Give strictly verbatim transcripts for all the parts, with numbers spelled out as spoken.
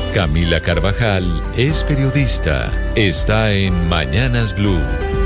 Camila Carvajal es periodista. Está en Mañanas Blue.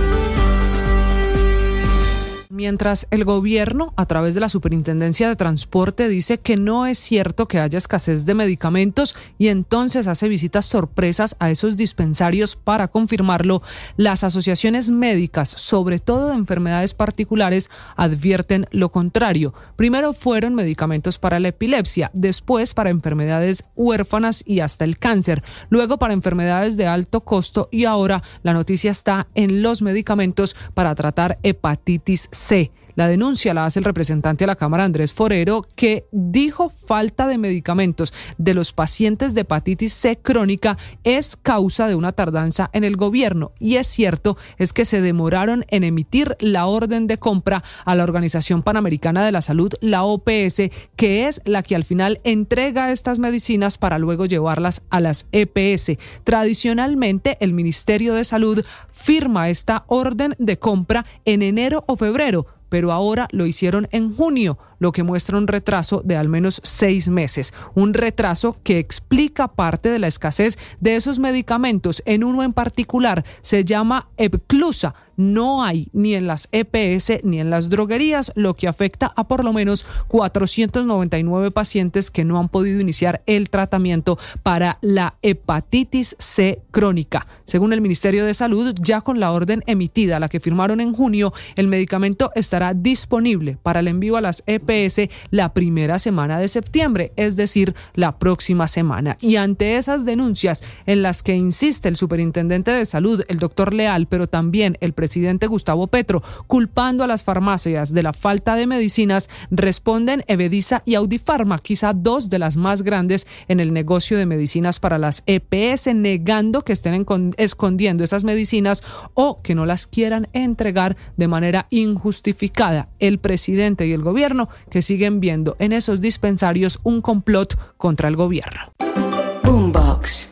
Mientras el gobierno, a través de la Superintendencia de Transporte, dice que no es cierto que haya escasez de medicamentos y entonces hace visitas sorpresas a esos dispensarios para confirmarlo, las asociaciones médicas, sobre todo de enfermedades particulares, advierten lo contrario. Primero fueron medicamentos para la epilepsia, después para enfermedades huérfanas y hasta el cáncer, luego para enfermedades de alto costo y ahora la noticia está en los medicamentos para tratar hepatitis C. La denuncia la hace el representante a la Cámara, Andrés Forero, que dijo falta de medicamentos de los pacientes de hepatitis C crónica es causa de una tardanza en el gobierno. Y es cierto, es que se demoraron en emitir la orden de compra a la Organización Panamericana de la Salud, la O P S, que es la que al final entrega estas medicinas para luego llevarlas a las E P S. Tradicionalmente, el Ministerio de Salud firma esta orden de compra en enero o febrero, pero ahora lo hicieron en junio, lo que muestra un retraso de al menos seis meses. Un retraso que explica parte de la escasez de esos medicamentos. En uno en particular se llama Epclusa. No hay ni en las E P S ni en las droguerías, lo que afecta a por lo menos cuatrocientos noventa y nueve pacientes que no han podido iniciar el tratamiento para la hepatitis C crónica. Según el Ministerio de Salud, ya con la orden emitida, la que firmaron en junio, el medicamento estará disponible para el envío a las E P S la primera semana de septiembre, es decir, la próxima semana. Y ante esas denuncias en las que insiste el superintendente de salud, el doctor Leal, pero también el presidente Gustavo Petro, culpando a las farmacias de la falta de medicinas, responden Evediza y Audifarma, quizá dos de las más grandes en el negocio de medicinas para las E P S, negando que estén escondiendo esas medicinas o que no las quieran entregar de manera injustificada. El presidente y el gobierno que siguen viendo en esos dispensarios un complot contra el gobierno. Boombox.